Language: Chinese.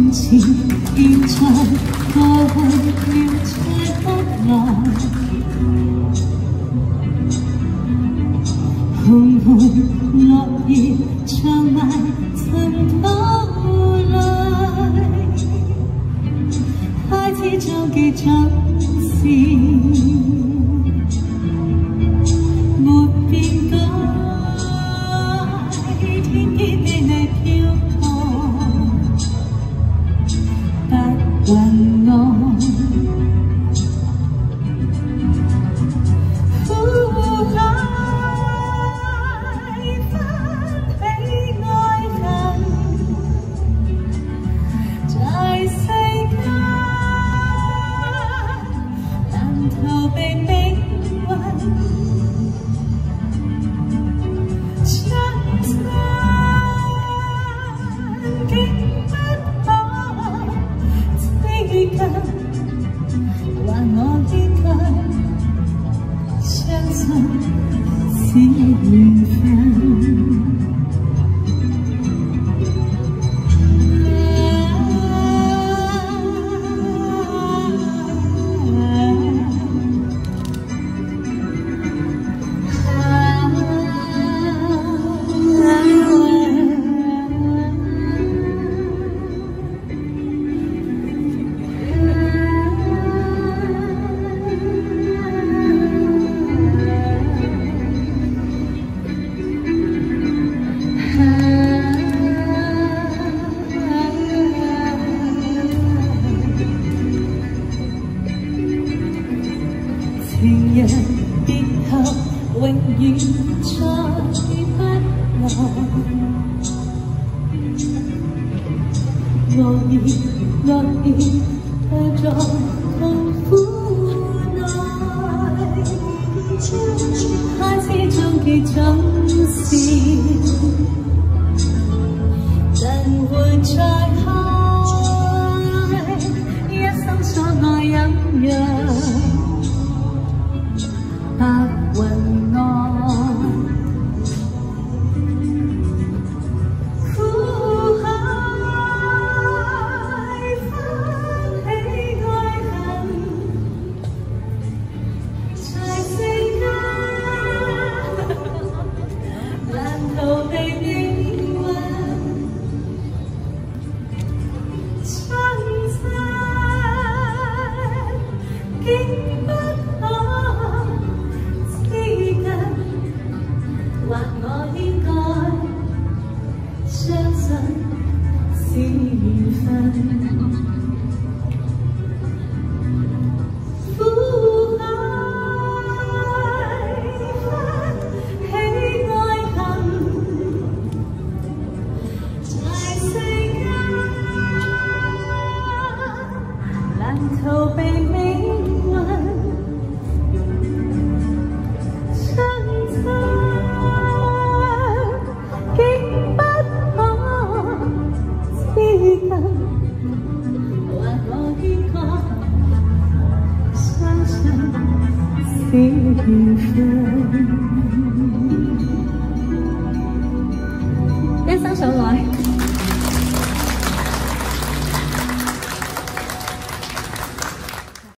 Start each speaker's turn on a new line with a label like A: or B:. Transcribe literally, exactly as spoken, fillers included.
A: 往前現在過去了再不來，紅紅落葉長埋曾到來，孩子將記真是沒變改，天天被你飄過，不雲岸。 還我依靠，相信是緣分。情人別後，永遠再不來。我已樂意退在痛苦內，孩子終記總是人會再開，一生所愛飲藥。 白雲岸，苦海翻起愛恨，在世間難逃避命運，相襯竟不可。 或我應該相信是緣分，苦海翻起愛恨，在世間難逃避命運。 是缘分。